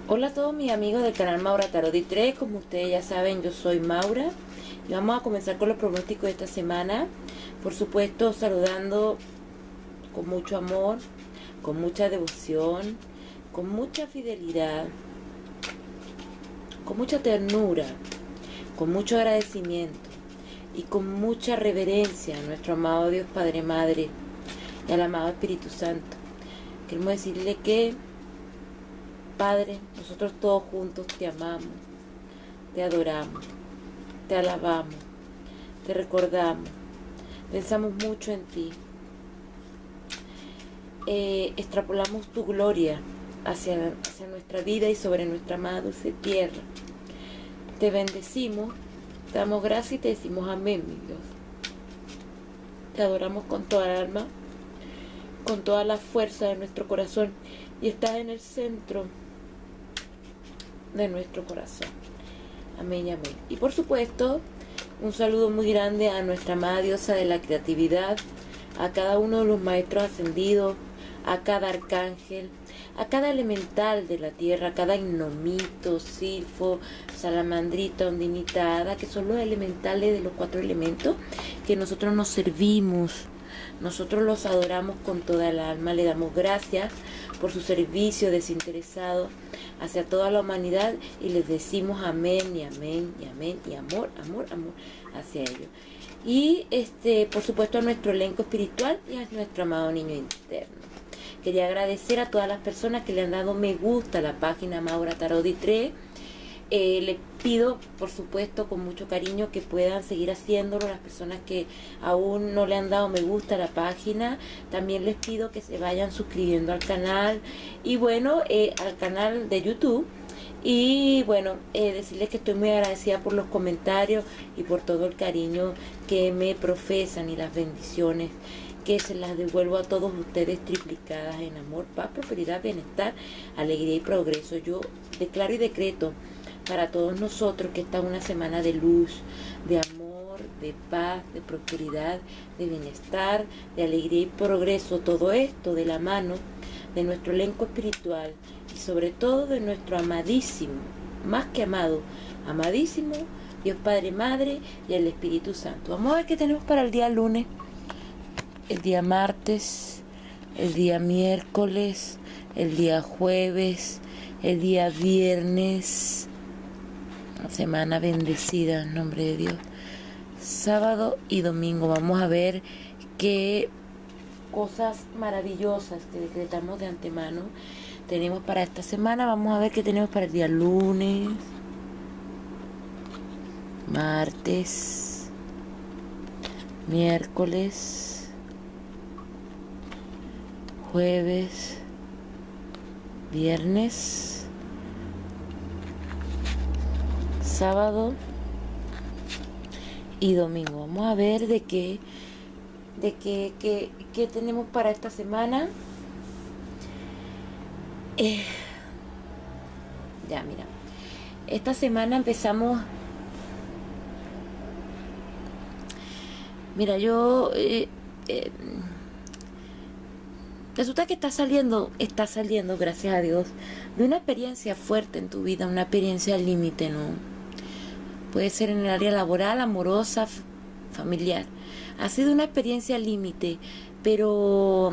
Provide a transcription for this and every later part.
Hola a todos mis amigos del canal Maura Tarot y 3, como ustedes ya saben, yo soy Maura y vamos a comenzar con los pronósticos de esta semana. Por supuesto, saludando con mucho amor, con mucha devoción, con mucha fidelidad, con mucha ternura, con mucho agradecimiento y con mucha reverencia a nuestro amado Dios Padre, Madre y al amado Espíritu Santo. Queremos decirle que Padre, nosotros todos juntos te amamos, te adoramos, te alabamos, te recordamos, pensamos mucho en ti, extrapolamos tu gloria hacia nuestra vida y sobre nuestra amada dulce tierra. Te bendecimos, te damos gracias y te decimos amén, mi Dios. Te adoramos con toda el alma, con toda la fuerza de nuestro corazón y estás en el centro de nuestro corazón. Amén y amén. Y por supuesto, un saludo muy grande a nuestra amada diosa de la creatividad, a cada uno de los maestros ascendidos, a cada arcángel, a cada elemental de la tierra, a cada gnomito, silfo, salamandrita, ondinita, hada, que son los elementales de los 4 elementos que nosotros nos servimos. Nosotros los adoramos con toda el alma, le damos gracias por su servicio desinteresado hacia toda la humanidad y les decimos amén y amén y amén y amor, amor, amor hacia ellos. Y por supuesto a nuestro elenco espiritual y a nuestro amado niño interno. Quería agradecer a todas las personas que le han dado me gusta a la página Maura Tarot y 3. Les pido, por supuesto, con mucho cariño que puedan seguir haciéndolo. Las personas que aún no le han dado me gusta a la página, también les pido que se vayan suscribiendo al canal y bueno, al canal de YouTube. Y bueno, decirles que estoy muy agradecida por los comentarios y por todo el cariño que me profesan y las bendiciones que se las devuelvo a todos ustedes triplicadas en amor, paz, prosperidad, bienestar, alegría y progreso. Yo declaro y decreto para todos nosotros que esta es una semana de luz, de amor, de paz, de prosperidad, de bienestar, de alegría y progreso. Todo esto de la mano de nuestro elenco espiritual y sobre todo de nuestro amadísimo, más que amado, amadísimo Dios Padre, Madre y el Espíritu Santo. Vamos a ver qué tenemos para el día lunes, el día martes, el día miércoles, el día jueves, el día viernes. Una semana bendecida en nombre de Dios. Sábado y domingo. Vamos a ver qué cosas maravillosas que decretamos de antemano tenemos para esta semana. Vamos a ver qué tenemos para el día lunes, martes, miércoles, jueves, viernes, sábado y domingo. Vamos a ver de qué tenemos para esta semana. Ya, mira, esta semana empezamos. Mira, yo resulta que está saliendo, gracias a Dios, de una experiencia fuerte en tu vida, una experiencia al límite, ¿no? Puede ser en el área laboral, amorosa, familiar. Ha sido una experiencia al límite, pero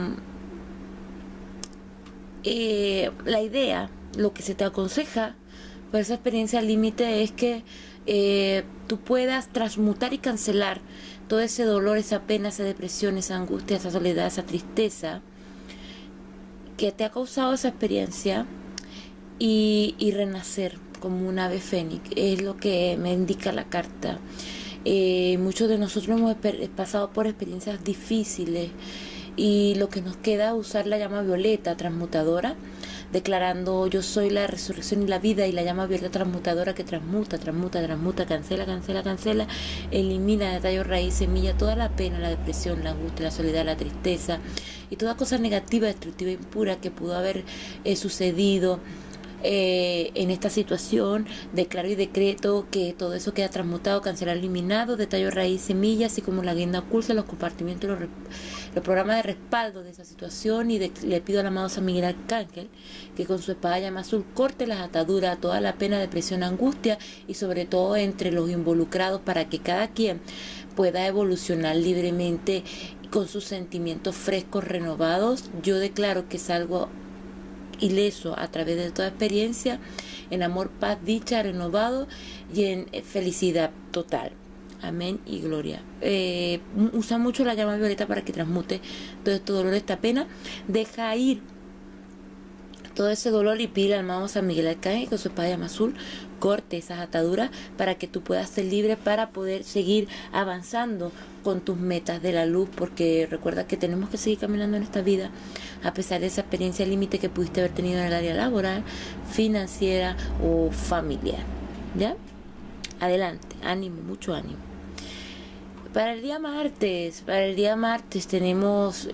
la idea, lo que se te aconseja por esa experiencia al límite es que tú puedas transmutar y cancelar todo ese dolor, esa pena, esa depresión, esa angustia, esa soledad, esa tristeza que te ha causado esa experiencia y renacer como un ave fénix. Es lo que me indica la carta. Muchos de nosotros hemos pasado por experiencias difíciles y lo que nos queda es usar la llama violeta transmutadora, declarando yo soy la resurrección y la vida, y la llama violeta transmutadora que transmuta, cancela, elimina de tallo, raíz, semilla toda la pena, la depresión, la angustia, la soledad, la tristeza y toda cosa negativa, destructiva, impura que pudo haber sucedido en esta situación. Declaro y decreto que todo eso queda transmutado, cancelado, eliminado de tallo, raíz, semilla, así como la guinda oculta, los compartimientos, los programas de respaldo de esa situación y le pido al amado San Miguel Arcángel que con su espada llama azul corte las ataduras a toda la pena, depresión, angustia y sobre todo entre los involucrados para que cada quien pueda evolucionar libremente con sus sentimientos frescos, renovados. Yo declaro que salgo ileso a través de toda experiencia en amor, paz, dicha, renovado y en felicidad total. Amén y gloria. Usa mucho la llama violeta para que transmute todo este dolor, esta pena. Deja ir todo ese dolor y pide al amado San Miguel Arcángel con su espada de llama azul corte esas ataduras para que tú puedas ser libre para poder seguir avanzando con tus metas de la luz, porque recuerda que tenemos que seguir caminando en esta vida a pesar de esa experiencia límite que pudiste haber tenido en el área laboral, financiera o familiar. ¿Ya? Adelante, ánimo, mucho ánimo. Para el día martes tenemos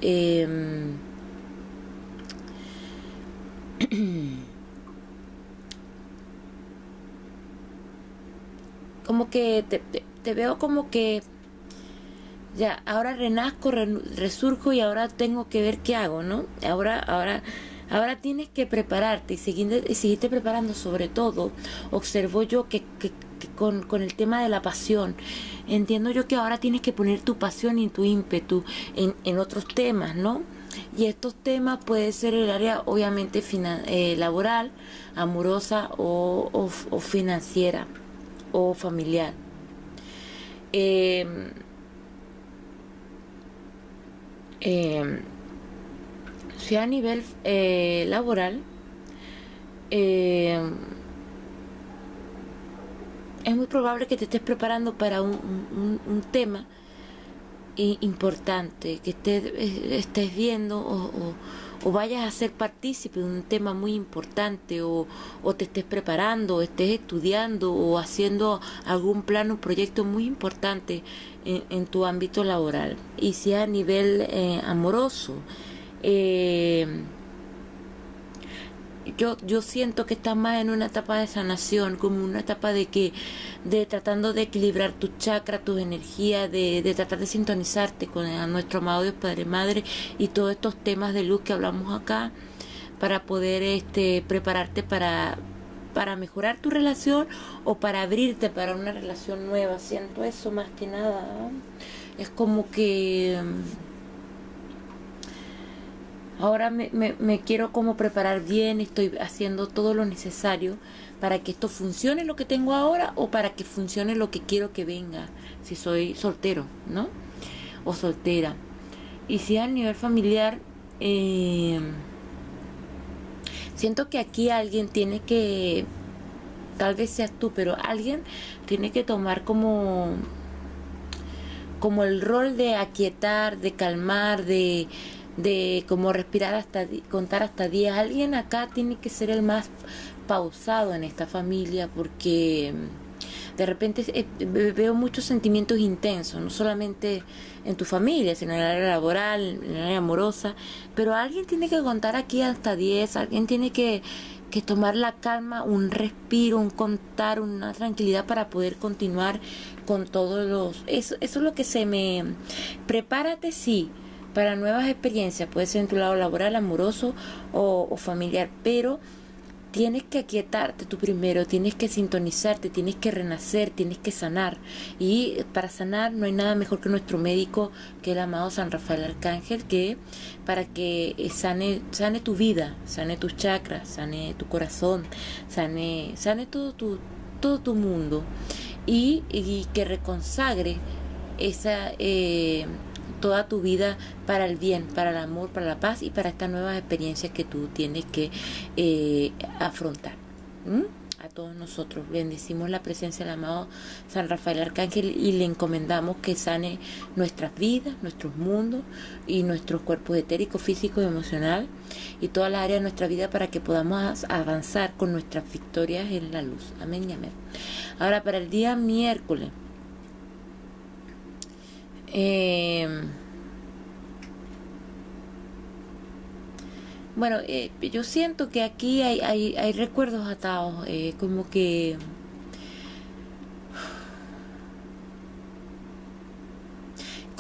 como que te veo como que ya, ahora renazco, resurjo y ahora tengo que ver qué hago, ¿no? Ahora tienes que prepararte y seguirte preparando. Sobre todo, observo yo que con el tema de la pasión, entiendo yo que ahora tienes que poner tu pasión y tu ímpetu en otros temas, ¿no? Y estos temas puede ser el área obviamente laboral, amorosa o financiera o familiar. Si a nivel laboral, es muy probable que te estés preparando para un tema importante, que estés viendo o vayas a ser partícipe de un tema muy importante, o te estés preparando, o estés estudiando o haciendo algún plan, un proyecto muy importante en tu ámbito laboral. Y si a nivel amoroso, yo siento que estás más en una etapa de sanación, como una etapa de tratando de equilibrar tus chakras, tus energías, de tratar de sintonizarte con nuestro amado Dios Padre, Madre y todos estos temas de luz que hablamos acá, para poder prepararte para mejorar tu relación o para abrirte para una relación nueva. Siento eso más que nada, ¿no? Es como que ahora me quiero como preparar bien, estoy haciendo todo lo necesario para que esto funcione lo que tengo ahora o para que funcione lo que quiero que venga, si soy soltero, ¿no? O soltera. Y si a nivel familiar, siento que aquí alguien tiene que, tal vez seas tú, pero alguien tiene que tomar como el rol de aquietar, de calmar, de como respirar contar hasta 10. Alguien acá tiene que ser el más pausado en esta familia, porque de repente veo muchos sentimientos intensos, no solamente en tu familia, sino en el área laboral, en el área amorosa, pero alguien tiene que contar aquí hasta 10, alguien tiene que tomar la calma, un respiro, un contar, una tranquilidad para poder continuar con todos eso es lo que prepárate, sí, para nuevas experiencias, puede ser en tu lado laboral, amoroso o familiar, pero tienes que aquietarte tú primero, tienes que sintonizarte, tienes que renacer, tienes que sanar. Y para sanar no hay nada mejor que nuestro médico, que el amado San Rafael Arcángel, que para que sane tu vida, sane tus chakras, sane tu corazón, sane todo tu mundo, y que reconsagre esa toda tu vida para el bien, para el amor, para la paz y para estas nuevas experiencias que tú tienes que afrontar. A todos nosotros bendecimos la presencia del amado San Rafael Arcángel y le encomendamos que sane nuestras vidas, nuestros mundos y nuestros cuerpos etéricos, físico y emocional, y todas las áreas de nuestra vida, para que podamos avanzar con nuestras victorias en la luz. Amén y amén. Ahora, para el día miércoles, bueno, yo siento que aquí hay recuerdos atados, como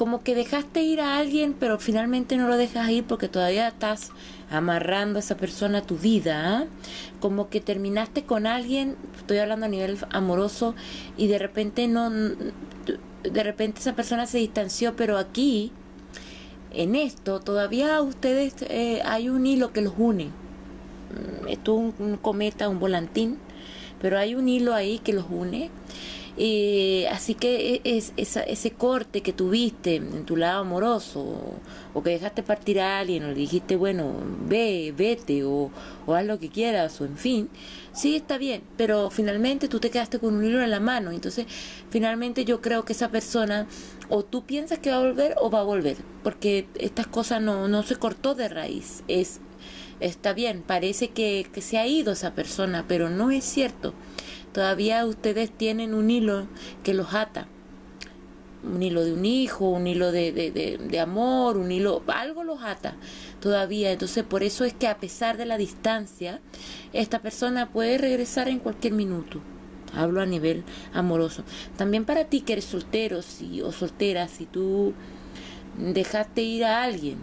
como que dejaste ir a alguien, pero finalmente no lo dejas ir porque todavía estás amarrando a esa persona a tu vida, ¿eh? Como que terminaste con alguien, estoy hablando a nivel amoroso, y de repente de repente esa persona se distanció, pero aquí, en esto, todavía ustedes hay un hilo que los une. Esto es un cometa, un volantín, pero hay un hilo ahí que los une. Así que ese corte que tuviste en tu lado amoroso, o que dejaste partir a alguien, o le dijiste, bueno, vete, o haz lo que quieras, o en fin, sí está bien, pero finalmente tú te quedaste con un hilo en la mano. Entonces finalmente yo creo que esa persona, o tú piensas que va a volver o va a volver, porque estas cosas no se cortó de raíz. Está bien, parece que se ha ido esa persona, pero no es cierto. Todavía ustedes tienen un hilo que los ata, un hilo de un hijo, un hilo de amor, un hilo, algo los ata todavía. Entonces por eso es que a pesar de la distancia, esta persona puede regresar en cualquier minuto. Hablo a nivel amoroso. También para ti que eres soltero o soltera, si tú dejaste ir a alguien,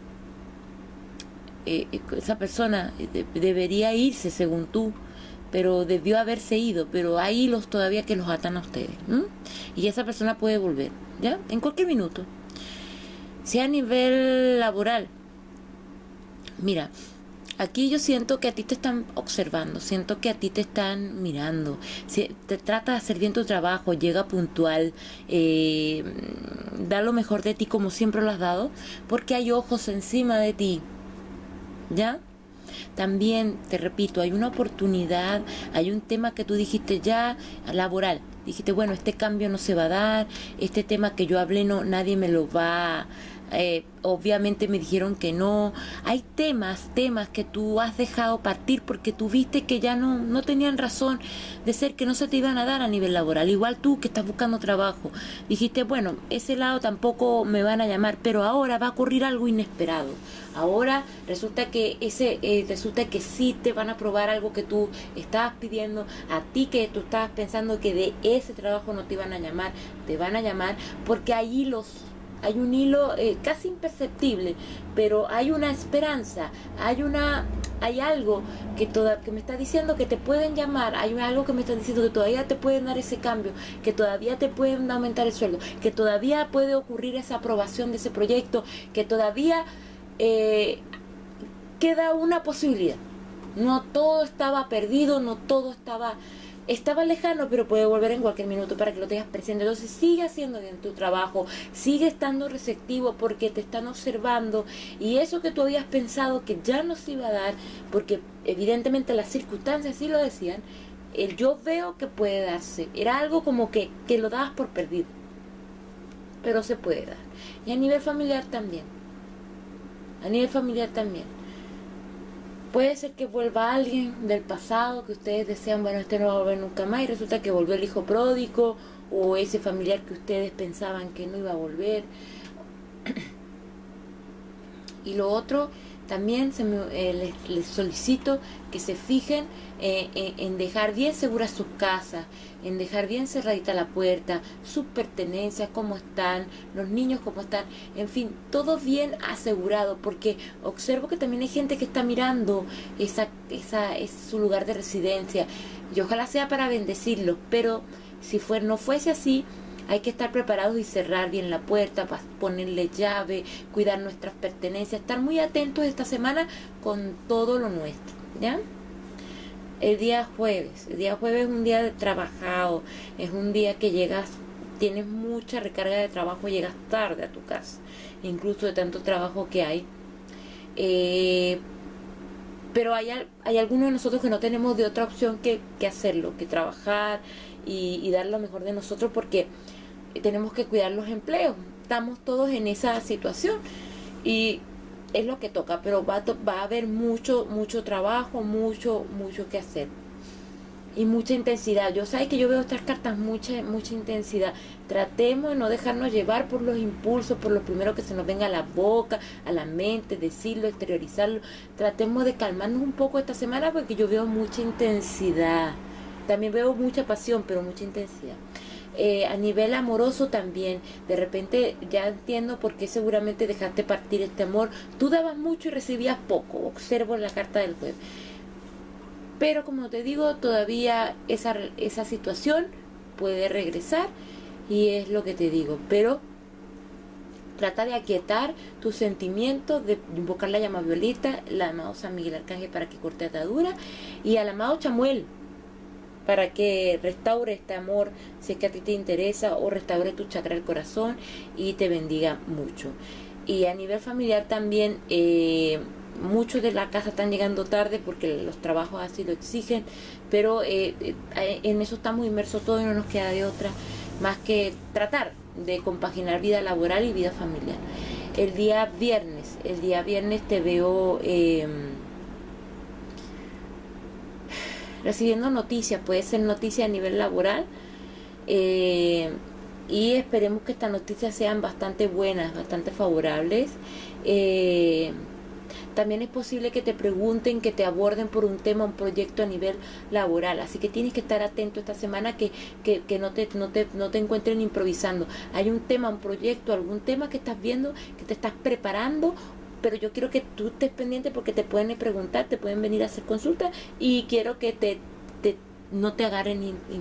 esa persona debería irse según tú, pero debió haberse ido, pero hay hilos todavía que los atan a ustedes, ¿m? Y esa persona puede volver, ¿ya? En cualquier minuto. Si a nivel laboral, mira, aquí yo siento que a ti te están observando, siento que a ti te están mirando, si te trata de hacer bien tu trabajo, llega puntual, da lo mejor de ti como siempre lo has dado, porque hay ojos encima de ti, ¿ya? También, te repito, hay una oportunidad, hay un tema que tú dijiste ya, laboral. Dijiste, bueno, este cambio no se va a dar, este tema que yo hablé nadie me lo va, obviamente me dijeron que no. Hay temas que tú has dejado partir porque tú viste que ya no tenían razón de ser, que no se te iban a dar a nivel laboral. Igual tú que estás buscando trabajo, dijiste, bueno, ese lado tampoco me van a llamar, pero ahora va a ocurrir algo inesperado. Ahora resulta que sí te van a probar algo que tú estabas pidiendo, a ti que tú estabas pensando que de ese trabajo no te iban a llamar, te van a llamar, porque hay un hilo casi imperceptible, pero hay una esperanza, hay algo que me está diciendo que te pueden llamar, hay algo que me está diciendo que todavía te pueden dar ese cambio, que todavía te pueden aumentar el sueldo, que todavía puede ocurrir esa aprobación de ese proyecto, que todavía queda una posibilidad. No todo estaba perdido, no todo estaba lejano, pero puede volver en cualquier minuto, para que lo tengas presente. Entonces sigue haciendo bien tu trabajo, sigue estando receptivo porque te están observando, y eso que tú habías pensado que ya no se iba a dar, porque evidentemente las circunstancias sí lo decían, yo veo que puede darse. Era algo como que lo dabas por perdido, pero se puede dar. Y a nivel familiar también. Puede ser que vuelva alguien del pasado que ustedes desean, bueno, este no va a volver nunca más, y resulta que volvió el hijo pródigo, o ese familiar que ustedes pensaban que no iba a volver. Y lo otro, también les solicito que se fijen en dejar bien seguras sus casas, en dejar bien cerradita la puerta, sus pertenencias, cómo están, los niños cómo están, en fin, todo bien asegurado, porque observo que también hay gente que está mirando es su lugar de residencia, y ojalá sea para bendecirlos, pero si no fuese así, hay que estar preparados y cerrar bien la puerta, ponerle llave, cuidar nuestras pertenencias, estar muy atentos esta semana con todo lo nuestro, ¿ya? El día jueves es un día de trabajado, es un día que tienes mucha recarga de trabajo, llegas tarde a tu casa, incluso de tanto trabajo que hay. Pero hay algunos de nosotros que no tenemos de otra opción que hacerlo, que trabajar y dar lo mejor de nosotros, porque tenemos que cuidar los empleos. Estamos todos en esa situación y es lo que toca, pero va a haber mucho trabajo, mucho que hacer y mucha intensidad. Yo sé que yo veo estas cartas, mucha intensidad. Tratemos de no dejarnos llevar por los impulsos, por lo primero que se nos venga a la boca, a la mente, decirlo, exteriorizarlo. Tratemos de calmarnos un poco esta semana, porque yo veo mucha intensidad. También veo mucha pasión, pero mucha intensidad. A nivel amoroso también, de repente ya entiendo por qué seguramente dejaste partir este amor. Tú dabas mucho y recibías poco, observo en la carta del jueves. Pero como te digo, todavía esa situación puede regresar y es lo que te digo. Pero trata de aquietar tus sentimientos, de invocar la llama violeta, el amado San Miguel Arcángel para que corte atadura, y al amado Chamuel para que restaure este amor si es que a ti te interesa, o restaure tu chakra del corazón y te bendiga mucho. Y a nivel familiar también, muchos de la casa están llegando tarde porque los trabajos así lo exigen, pero en eso estamos inmersos todos y no nos queda de otra más que tratar de compaginar vida laboral y vida familiar. El día viernes te veo recibiendo noticias, puede ser noticias a nivel laboral, y esperemos que estas noticias sean bastante buenas, bastante favorables. También es posible que te pregunten, que te aborden por un tema, un proyecto a nivel laboral. Así que tienes que estar atento esta semana, que no te encuentren improvisando. Hay un tema, un proyecto, algún tema que estás viendo, que te estás preparando, pero yo quiero que tú estés pendiente porque te pueden preguntar, te pueden venir a hacer consultas, y quiero que no te agarren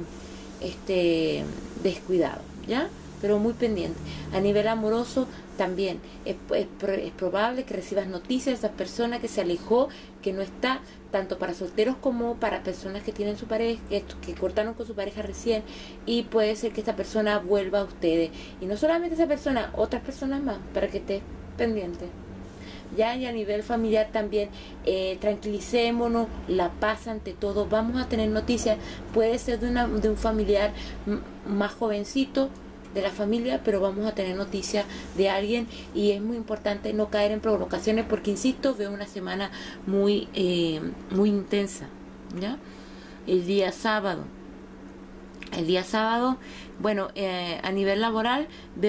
descuidado, ¿ya? Pero muy pendiente. A nivel amoroso también es probable que recibas noticias de esa persona que se alejó, que no está, tanto para solteros como para personas que tienen su pareja, que cortaron con su pareja recién, y puede ser que esta persona vuelva a ustedes, y no solamente esa persona, otras personas más, para que estés pendiente. Ya, y a nivel familiar también, tranquilicémonos, la paz ante todo. Vamos a tener noticias, puede ser de un familiar más jovencito de la familia, pero vamos a tener noticias de alguien, y es muy importante no caer en provocaciones porque, insisto, veo una semana muy intensa, ¿ya? El día sábado, bueno, a nivel laboral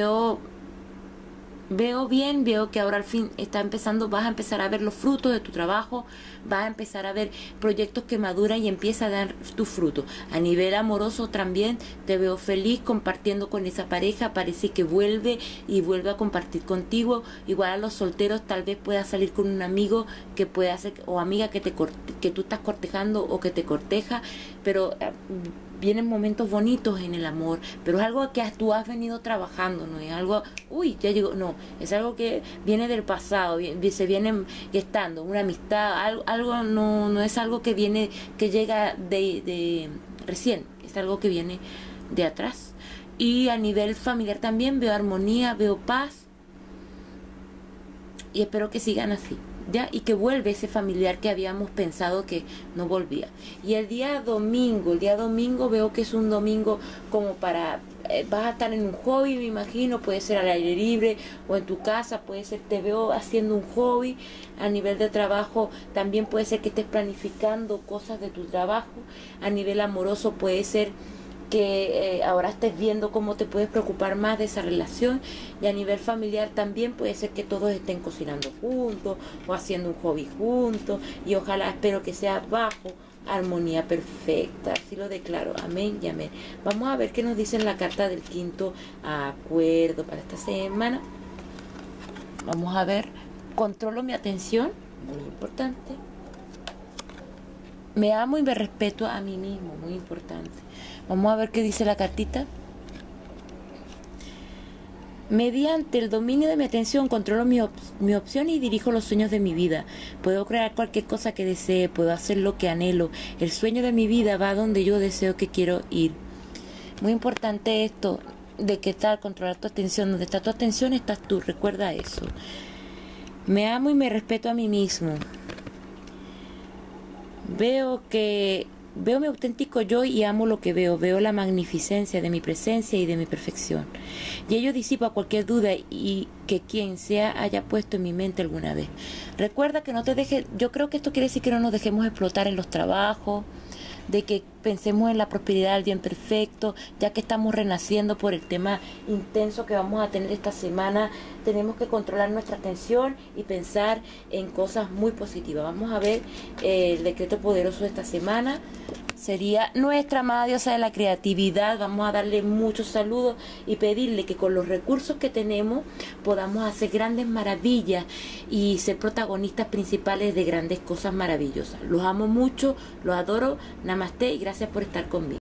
veo bien, veo que ahora al fin vas a empezar a ver los frutos de tu trabajo, vas a empezar a ver proyectos que maduran y empieza a dar tus frutos. A nivel amoroso también te veo feliz compartiendo con esa pareja, parece que vuelve a compartir contigo. Igual a los solteros, tal vez puedas salir con un amigo que pueda hacer, o amiga que tú estás cortejando o que te corteja, pero vienen momentos bonitos en el amor, pero es algo que tú has venido trabajando, no es algo, ya llegó, no, es algo que viene del pasado, se viene gestando, una amistad, algo no es algo que viene, que llega de recién, es algo que viene de atrás. Y a nivel familiar también veo armonía, veo paz, y espero que sigan así, ¿ya? Y que vuelve ese familiar que habíamos pensado que no volvía. Y el día domingo veo que es un domingo como para, vas a estar en un hobby, me imagino, puede ser al aire libre o en tu casa, puede ser, te veo haciendo un hobby. A nivel de trabajo también puede ser que estés planificando cosas de tu trabajo. A nivel amoroso puede ser que ahora estés viendo cómo te puedes preocupar más de esa relación. Y a nivel familiar también puede ser que todos estén cocinando juntos o haciendo un hobby juntos, y ojalá, espero que sea bajo armonía perfecta, así lo declaro, amén y amén. Vamos a ver qué nos dice en la carta del quinto acuerdo para esta semana. Vamos a ver, controlo mi atención, muy importante. Me amo y me respeto a mí mismo, muy importante. Vamos a ver qué dice la cartita. Mediante el dominio de mi atención controlo mi opción y dirijo los sueños de mi vida. Puedo crear cualquier cosa que desee, puedo hacer lo que anhelo. El sueño de mi vida va donde yo deseo que quiero ir. Muy importante esto de que tal, controlar tu atención. Donde está tu atención estás tú, recuerda eso. Me amo y me respeto a mí mismo. Veo mi auténtico yo y amo lo que veo. Veo la magnificencia de mi presencia y de mi perfección. Y ello disipa cualquier duda y que quien sea haya puesto en mi mente alguna vez. Recuerda que no te dejes, yo creo que esto quiere decir que no nos dejemos explotar en los trabajos, de que pensemos en la prosperidad del bien perfecto, ya que estamos renaciendo por el tema intenso que vamos a tener esta semana. Tenemos que controlar nuestra atención y pensar en cosas muy positivas. Vamos a ver el decreto poderoso de esta semana. Sería nuestra amada diosa de la creatividad. Vamos a darle muchos saludos y pedirle que con los recursos que tenemos podamos hacer grandes maravillas y ser protagonistas principales de grandes cosas maravillosas. Los amo mucho, los adoro. Namaste y gracias por estar conmigo.